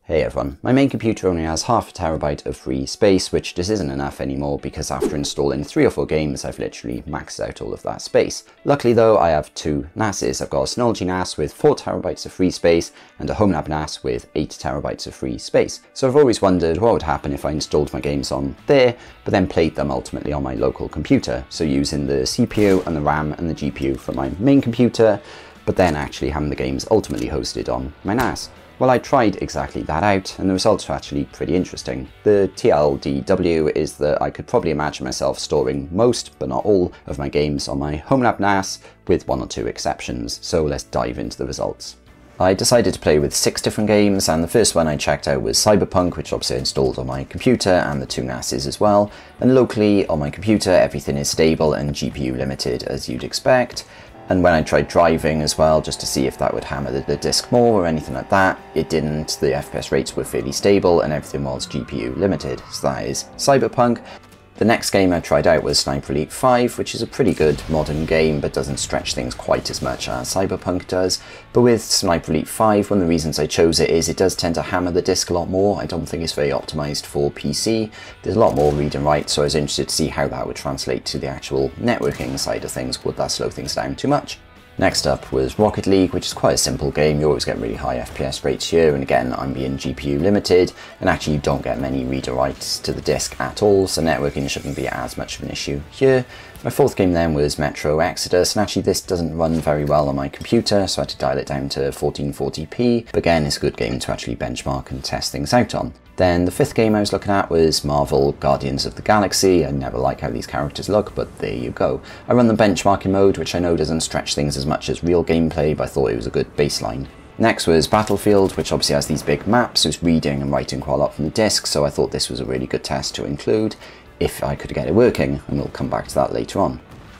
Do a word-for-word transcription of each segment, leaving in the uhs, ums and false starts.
Hey everyone, my main computer only has half a terabyte of free space, which just isn't enough anymore because after installing three or four games I've literally maxed out all of that space. Luckily though, I have two NASes. I've got a Synology N A S with four terabytes of free space and a Homelab N A S with eight terabytes of free space. So I've always wondered what would happen if I installed my games on there, but then played them ultimately on my local computer. So using the C P U and the RAM and the G P U for my main computer, but then actually having the games ultimately hosted on my N A S. Well, I tried exactly that out, and the results were actually pretty interesting. The T L D W is that I could probably imagine myself storing most, but not all, of my games on my Homelab N A S, with one or two exceptions, so let's dive into the results. I decided to play with six different games, and the first one I checked out was Cyberpunk, which obviously I installed on my computer, and the two NASes as well. And locally, on my computer, everything is stable and G P U limited, as you'd expect. And when I tried driving as well, just to see if that would hammer the, the disk more or anything like that, it didn't. The F P S rates were fairly stable and everything was G P U limited. So that is Cyberpunk. The next game I tried out was Sniper Elite five, which is a pretty good modern game, but doesn't stretch things quite as much as Cyberpunk does. But with Sniper Elite five, one of the reasons I chose it is it does tend to hammer the disk a lot more. I don't think it's very optimized for P C. There's a lot more read and write, so I was interested to see how that would translate to the actual networking side of things. Would that slow things down too much? Next up was Rocket League, which is quite a simple game. You always get really high F P S rates here, and again I'm being G P U limited, and actually you don't get many read or writes to the disk at all, so networking shouldn't be as much of an issue here. My fourth game then was Metro Exodus, and actually this doesn't run very well on my computer, so I had to dial it down to fourteen forty p, but again it's a good game to actually benchmark and test things out on. Then the fifth game I was looking at was Marvel Guardians of the Galaxy. I never like how these characters look, but there you go. I run the benchmarking mode, which I know doesn't stretch things as much as real gameplay, but I thought it was a good baseline. Next was Battlefield, which obviously has these big maps, so it's reading and writing quite a lot from the disk, so I thought this was a really good test to include if I could get it working, and we'll come back to that later on.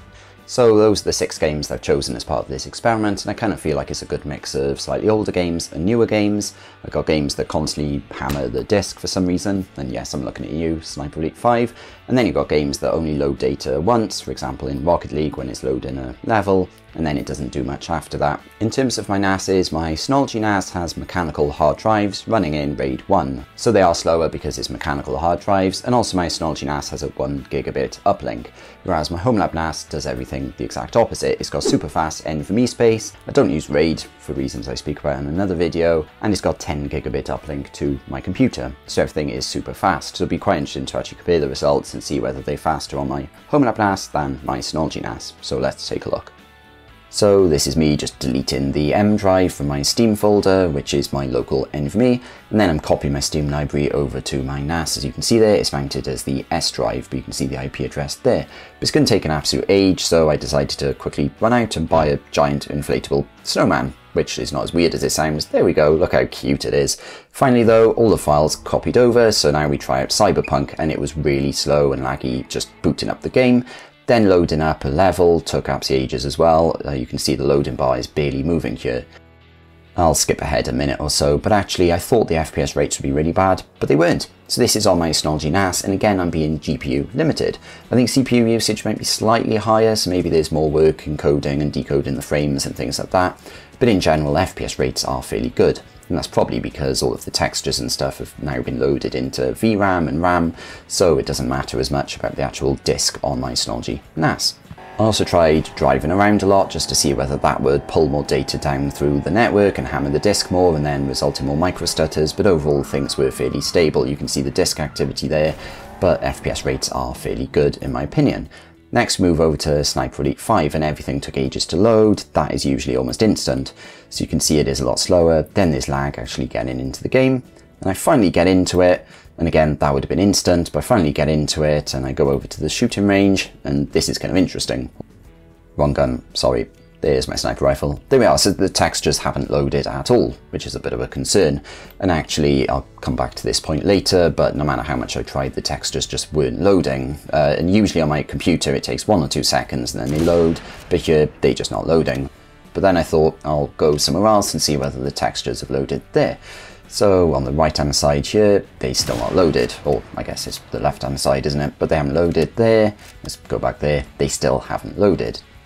So those are the six games I've chosen as part of this experiment, and I kind of feel like it's a good mix of slightly older games and newer games. I've got games that constantly hammer the disk for some reason, and yes, I'm looking at you, Sniper Elite five. And then you've got games that only load data once, for example in Rocket League when it's loading a level, and then it doesn't do much after that. In terms of my NASes, my Synology N A S has mechanical hard drives running in RAID one. So they are slower because it's mechanical hard drives, and also my Synology N A S has a one gigabit uplink, whereas my Homelab N A S does everything the exact opposite. It's got super fast NVMe space, I don't use RAID for reasons I speak about in another video, and it's got ten gigabit uplink to my computer, so everything is super fast. So it'll be quite interesting to actually compare the results and see whether they're faster on my Homelab N A S than my Synology N A S, so let's take a look. So this is me just deleting the M drive from my Steam folder, which is my local NVMe, and then I'm copying my Steam library over to my N A S. As you can see there, it's mounted as the S drive, but you can see the I P address there. But it's going to take an absolute age, so I decided to quickly run out and buy a giant inflatable snowman, which is not as weird as it sounds. There we go, look how cute it is. Finally though, all the files copied over, so now we try out Cyberpunk, and it was really slow and laggy just booting up the game. Then loading up a level took absolutely ages as well. Uh, you can see the loading bar is barely moving here. I'll skip ahead a minute or so, but actually I thought the F P S rates would be really bad, but they weren't. So this is on my Synology N A S, and again I'm being G P U limited. I think C P U usage might be slightly higher, so maybe there's more work encoding and decoding the frames and things like that. But in general, F P S rates are fairly good. And that's probably because all of the textures and stuff have now been loaded into V RAM and RAM, so it doesn't matter as much about the actual disk on my Synology N A S. I also tried driving around a lot just to see whether that would pull more data down through the network and hammer the disk more and then result in more micro stutters, but overall things were fairly stable. You can see the disk activity there, but F P S rates are fairly good in my opinion. Next, move over to Sniper Elite five, and everything took ages to load. That is usually almost instant, so you can see it is a lot slower. Then there's lag actually getting into the game, and I finally get into it, and again that would have been instant, but I finally get into it and I go over to the shooting range, and this is kind of interesting. Wrong gun, sorry. There's my sniper rifle. There we are, so the textures haven't loaded at all, which is a bit of a concern. And actually, I'll come back to this point later, but no matter how much I tried, the textures just weren't loading. Uh, and usually on my computer, it takes one or two seconds and then they load, but here, they're just not loading. But then I thought, I'll go somewhere else and see whether the textures have loaded there. So on the right hand side here, they're still not loaded, or I guess it's the left hand side, isn't it? But they haven't loaded there. Let's go back there, they still haven't loaded.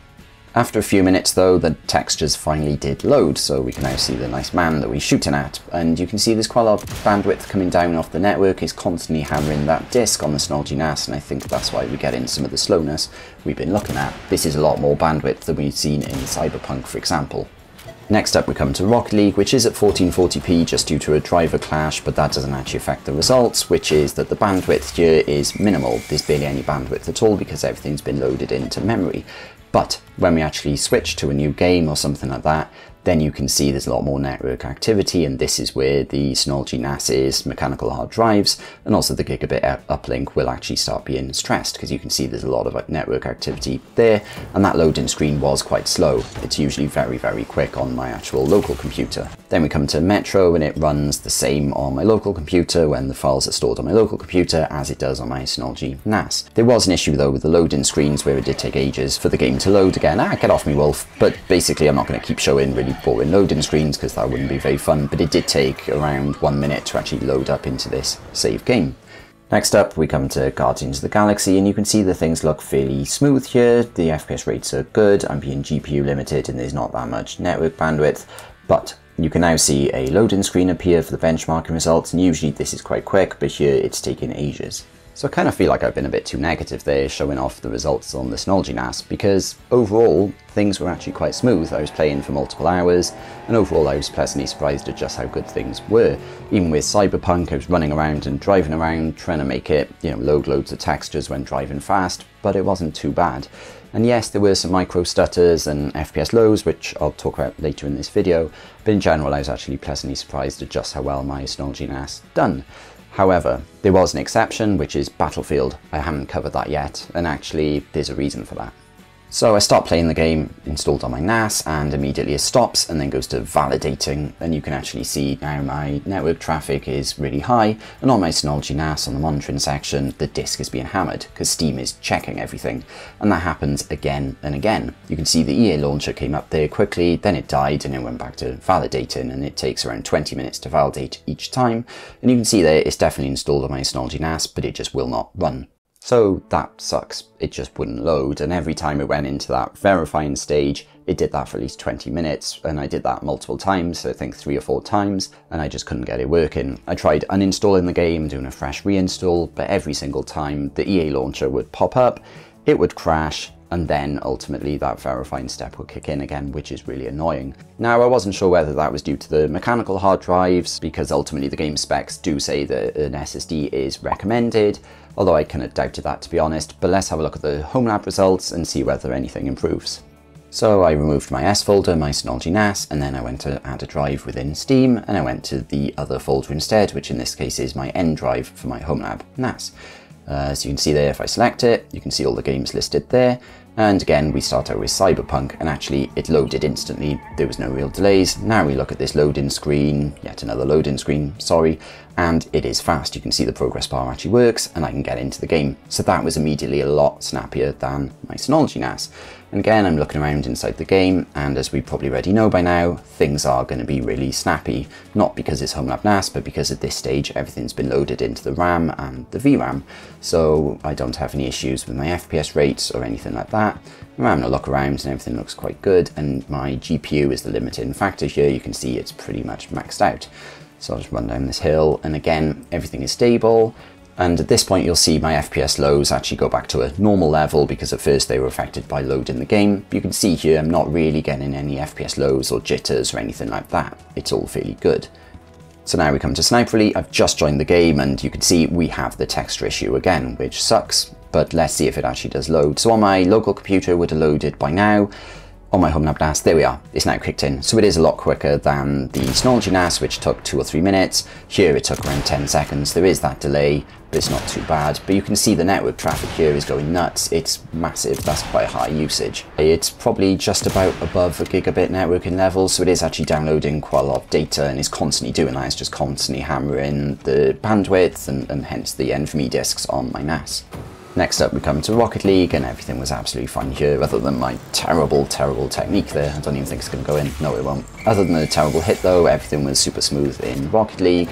After a few minutes though, the textures finally did load, so we can now see the nice man that we're shooting at, and you can see there's quite a lot of bandwidth coming down off the network. It's constantly hammering that disk on the Synology N A S, and I think that's why we get in some of the slowness we've been looking at. This is a lot more bandwidth than we've seen in Cyberpunk, for example. Next up we come to Rocket League, which is at fourteen forty p just due to a driver clash, but that doesn't actually affect the results, which is that the bandwidth here is minimal. There's barely any bandwidth at all because everything's been loaded into memory. But when we actually switch to a new game or something like that, then you can see there's a lot more network activity, and this is where the Synology NASes, mechanical hard drives, and also the Gigabit uplink will actually start being stressed, because you can see there's a lot of network activity there, and that loading screen was quite slow. It's usually very, very quick on my actual local computer. Then we come to Metro, and it runs the same on my local computer when the files are stored on my local computer as it does on my Synology N A S. There was an issue though with the loading screens where it did take ages for the game to load again. Ah, get off me, Wolf. But basically I'm not going to keep showing really boring loading screens because that wouldn't be very fun, but it did take around one minute to actually load up into this save game. Next up we come to Guardians of the Galaxy, and you can see that things look fairly smooth here. The F P S rates are good, I'm being G P U limited and there's not that much network bandwidth, but you can now see a loading screen appear for the benchmarking results, and usually this is quite quick, but here it's taking ages. So I kind of feel like I've been a bit too negative there showing off the results on the Synology N A S, because overall things were actually quite smooth. I was playing for multiple hours and overall I was pleasantly surprised at just how good things were. Even with Cyberpunk I was running around and driving around trying to make it, you know, load loads of textures when driving fast, but it wasn't too bad. And yes, there were some micro stutters and F P S lows, which I'll talk about later in this video, but in general I was actually pleasantly surprised at just how well my Synology N A S done. However, there was an exception, which is Battlefield. I haven't covered that yet, and actually there's a reason for that. So I start playing the game installed on my N A S, and immediately it stops and then goes to validating, and you can actually see now my network traffic is really high, and on my Synology N A S on the monitoring section the disk is being hammered because Steam is checking everything, and that happens again and again. You can see the E A launcher came up there quickly, then it died and it went back to validating, and it takes around twenty minutes to validate each time, and you can see there it's definitely installed on my Synology N A S, but it just will not run. So that sucks, it just wouldn't load, and every time it went into that verifying stage, it did that for at least twenty minutes, and I did that multiple times, so I think three or four times, and I just couldn't get it working. I tried uninstalling the game, doing a fresh reinstall, but every single time the E A launcher would pop up, it would crash, and then ultimately that verifying step would kick in again, which is really annoying. Now I wasn't sure whether that was due to the mechanical hard drives, because ultimately the game specs do say that an S S D is recommended, although I kind of doubted that to be honest, but let's have a look at the Homelab results and see whether anything improves. So I removed my S folder, my Synology N A S, and then I went to add a drive within Steam, and I went to the other folder instead, which in this case is my N drive for my Homelab N A S. Uh, so you can see there, if I select it, you can see all the games listed there. And again, we start out with Cyberpunk, and actually it loaded instantly. There was no real delays. Now we look at this loading screen, yet another loading screen, sorry, and it is fast. You can see the progress bar actually works, and I can get into the game. So that was immediately a lot snappier than my Synology N A S. And again, I'm looking around inside the game, and as we probably already know by now, things are going to be really snappy. Not because it's Homelab N A S, but because at this stage everything's been loaded into the RAM and the V RAM. So I don't have any issues with my F P S rates or anything like that. I'm having a look around and everything looks quite good, and my G P U is the limiting factor here. You can see it's pretty much maxed out. So I'll just run down this hill, and again, everything is stable. And at this point you'll see my F P S lows actually go back to a normal level, because at first they were affected by loading the game. You can see here I'm not really getting any F P S lows or jitters or anything like that. It's all fairly good. So now we come to Sniper Elite. I've just joined the game, and you can see we have the texture issue again, which sucks, but let's see if it actually does load. So on my local computer it would have loaded by now. On my Homelab N A S, there we are, it's now kicked in. So it is a lot quicker than the Synology N A S, which took two or three minutes. Here it took around ten seconds. There is that delay, but it's not too bad. But you can see the network traffic here is going nuts. It's massive, that's quite high usage. It's probably just about above a gigabit networking level, so it is actually downloading quite a lot of data, and it's constantly doing that. It's just constantly hammering the bandwidth, and, and hence the NVMe disks on my N A S. Next up we come to Rocket League, and everything was absolutely fine here, other than my terrible, terrible technique there. I don't even think it's going to go in. No, it won't. Other than the terrible hit though, everything was super smooth in Rocket League.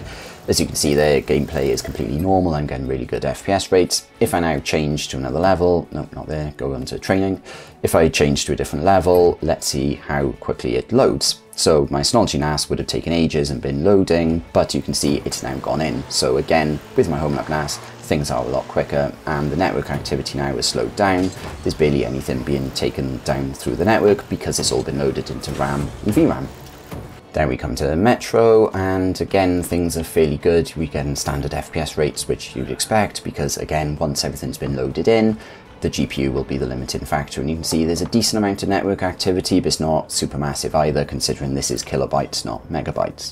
As you can see there, gameplay is completely normal. I'm getting really good F P S rates. If I now change to another level, no, not there, go on to training. If I change to a different level, let's see how quickly it loads. So my Synology N A S would have taken ages and been loading, but you can see it's now gone in. So again, with my Homelab N A S, things are a lot quicker, and the network activity now has slowed down. There's barely anything being taken down through the network because it's all been loaded into RAM and V RAM. Then we come to Metro, and again, things are fairly good. We get standard F P S rates, which you'd expect, because again, once everything's been loaded in, the G P U will be the limiting factor, and you can see there's a decent amount of network activity, but it's not super massive either, considering this is kilobytes, not megabytes.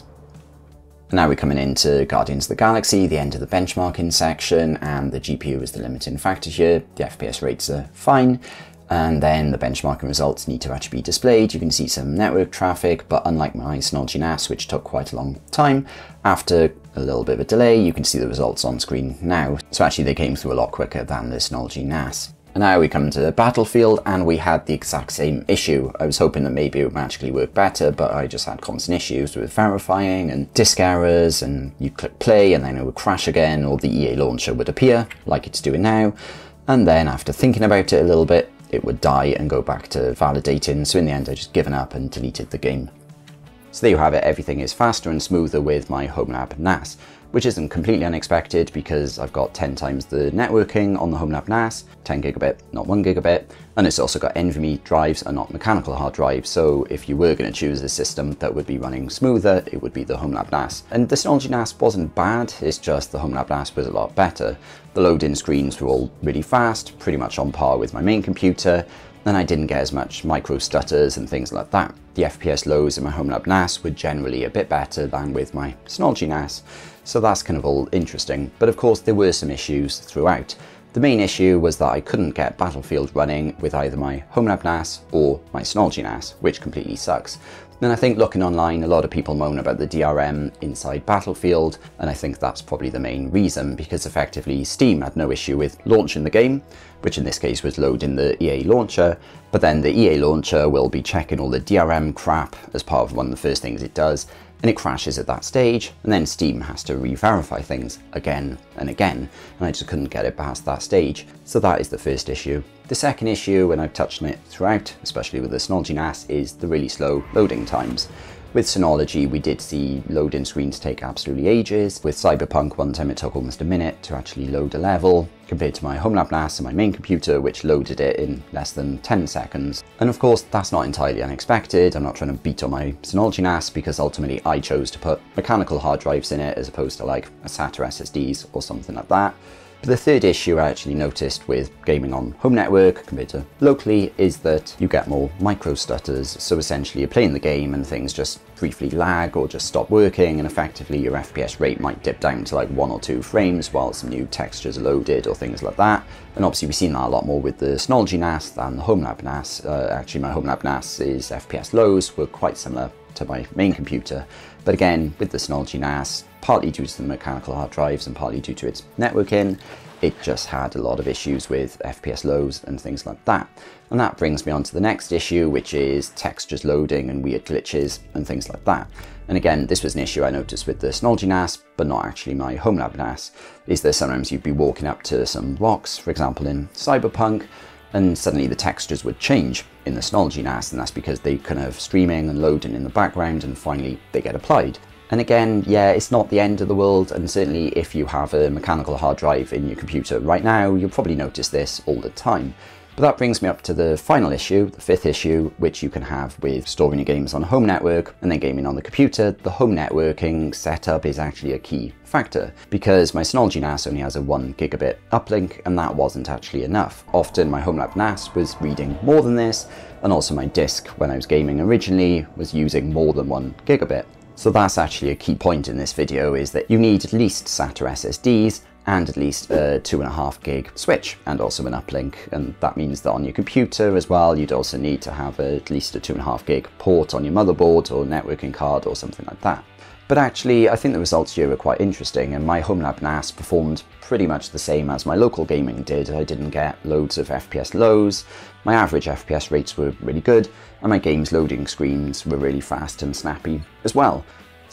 And now we're coming into Guardians of the Galaxy, the end of the benchmarking section, and the G P U is the limiting factor here. The F P S rates are fine, and then the benchmarking results need to actually be displayed. You can see some network traffic, but unlike my Synology N A S, which took quite a long time, after a little bit of a delay, you can see the results on screen now. So actually they came through a lot quicker than the Synology N A S. And now we come to Battlefield, and we had the exact same issue. I was hoping that maybe it would magically work better, but I just had constant issues with verifying and disk errors, and you click play and then it would crash again, or the E A launcher would appear like it's doing now. And then after thinking about it a little bit, it would die and go back to validating. So in the end, I just given up and deleted the game. So there you have it. Everything is faster and smoother with my Homelab N A S, which isn't completely unexpected because I've got ten times the networking on the Homelab N A S, ten gigabit, not one gigabit, and it's also got NVMe drives and not mechanical hard drives. So if you were going to choose a system that would be running smoother, it would be the Homelab N A S. And the Synology N A S wasn't bad, it's just the Homelab N A S was a lot better. The load-in screens were all really fast, pretty much on par with my main computer, and I didn't get as much micro stutters and things like that. The F P S lows in my Homelab N A S were generally a bit better than with my Synology N A S, so that's kind of all interesting. But of course there were some issues throughout. The main issue was that I couldn't get Battlefield running with either my Homelab N A S or my Synology N A S, which completely sucks. And I think looking online, a lot of people moan about the D R M inside Battlefield, and I think that's probably the main reason, because effectively Steam had no issue with launching the game, which in this case was loading the E A launcher, but then the E A launcher will be checking all the D R M crap as part of one of the first things it does, and it crashes at that stage, and then Steam has to re-verify things again and again, and I just couldn't get it past that stage. So that is the first issue. The second issue, and I've touched on it throughout, especially with the Synology N A S, is the really slow loading times. With Synology, we did see load-in screens take absolutely ages. With Cyberpunk, one time it took almost a minute to actually load a level, compared to my Homelab N A S and my main computer, which loaded it in less than ten seconds. And of course, that's not entirely unexpected. I'm not trying to beat on my Synology N A S, because ultimately I chose to put mechanical hard drives in it as opposed to like a SATA S S Ds or something like that. But the third issue I actually noticed with gaming on home network compared to locally is that you get more micro stutters. So essentially you're playing the game and things just briefly lag or just stop working, and effectively your F P S rate might dip down to like one or two frames while some new textures are loaded or things like that. And obviously we've seen that a lot more with the Synology N A S than the Homelab N A S. Uh, actually my Homelab N A S's F P S lows were quite similar to my main computer. But again, with the Synology N A S, partly due to the mechanical hard drives and partly due to its networking, it just had a lot of issues with F P S lows and things like that. And that brings me on to the next issue, which is textures loading and weird glitches and things like that. And again, this was an issue I noticed with the Synology N A S, but not actually my Homelab N A S, is that sometimes you'd be walking up to some rocks, for example in Cyberpunk, and suddenly the textures would change in the Synology N A S, and that's because they kind of streaming and loading in the background, and finally they get applied. And again, yeah, it's not the end of the world, and certainly if you have a mechanical hard drive in your computer right now, you'll probably notice this all the time. But that brings me up to the final issue, the fifth issue, which you can have with storing your games on a home network and then gaming on the computer. The home networking setup is actually a key factor, because my Synology N A S only has a one gigabit uplink, and that wasn't actually enough. Often my Homelab N A S was reading more than this, and also my disk, when I was gaming originally, was using more than one gigabit. So that's actually a key point in this video, is that you need at least SATA S S Ds and at least a two and a half gig switch and also an uplink. And that means that on your computer as well, you'd also need to have a, at least a two and a half gig port on your motherboard or networking card or something like that. But actually, I think the results here are quite interesting, and my Homelab N A S performed pretty much the same as my local gaming did. I didn't get loads of F P S lows, my average F P S rates were really good, and my games loading screens were really fast and snappy as well.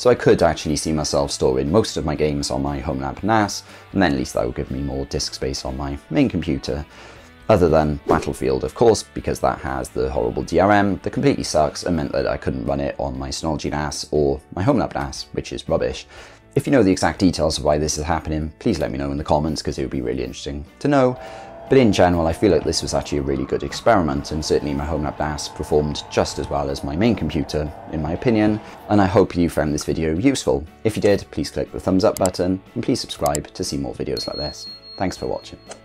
so I could actually see myself storing most of my games on my Homelab N A S, and then at least that would give me more disk space on my main computer. Other than Battlefield, of course, because that has the horrible D R M that completely sucks and meant that I couldn't run it on my Synology N A S or my Homelab N A S, which is rubbish. If you know the exact details of why this is happening, please let me know in the comments, because it would be really interesting to know. But in general, I feel like this was actually a really good experiment, and certainly my Homelab N A S performed just as well as my main computer, in my opinion, and I hope you found this video useful. If you did, please click the thumbs up button, and please subscribe to see more videos like this. Thanks for watching.